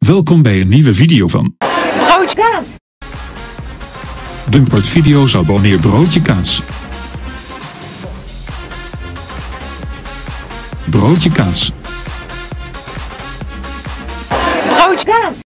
Welkom bij een nieuwe video van Broodje kaas. Dumpert Video's. Abonneer broodje kaas. Broodje kaas. Broodje kaas.